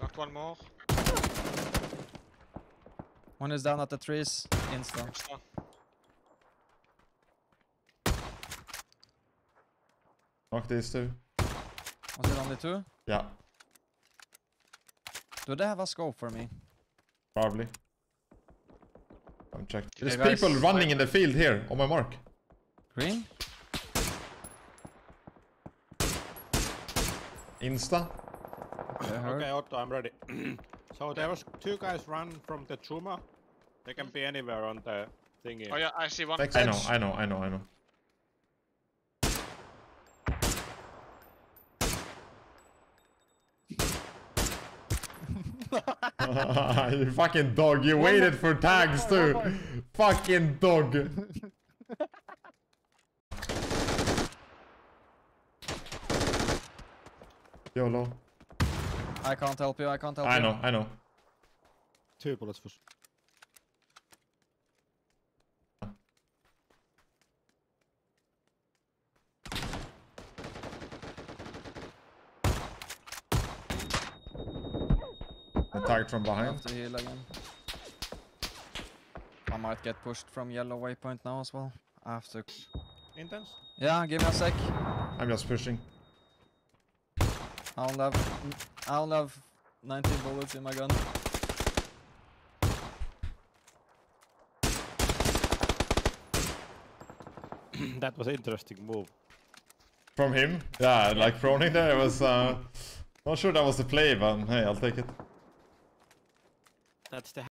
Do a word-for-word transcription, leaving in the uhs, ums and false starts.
Knocked one more. One is down at the trees. Insta. Insta. Knock these two. Was it only two? Yeah. Do they have a scope for me? Probably. I'm checking. There's Hey, people guys. running in the field here on my mark. Green? Insta. Okay, I heard. Okay, Otto, I'm ready. So there was two guys run from the Chuma. They can be anywhere on the thingy. Oh yeah, I see one. I know, I know, I know, I know. You fucking dog, you waited for tags too. Fucking dog. YOLO. I can't help you, I can't help I you. know, I know. Two bullets for... I tagged from I behind. have to heal again. I might get pushed from yellow waypoint now as well. I have to... Intense? Yeah, give me a sec. I'm just pushing. I only have... I only have nineteen bullets in my gun. That was an interesting move. From him? Yeah, like proning there, it was uh... not sure that was the play, but hey, I'll take it. That's the